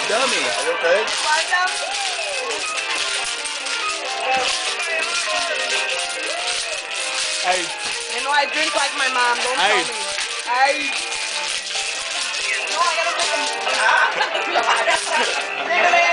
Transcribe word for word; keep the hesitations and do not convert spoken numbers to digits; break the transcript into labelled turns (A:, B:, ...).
A: Dummy.
B: Are you okay?
A: Hey.
C: You know I drink like my mom. Don't
A: Hey.
C: tell me. Hey. No, I gotta drink them.